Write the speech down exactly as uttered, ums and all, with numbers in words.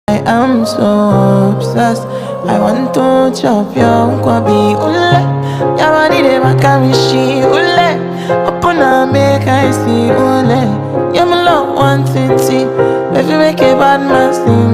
I am so obsessed. I want to chop your kwabi ule. Your body dey back me she ule. Upon a make I see ule. You my love one thing, if you make a bad man sing.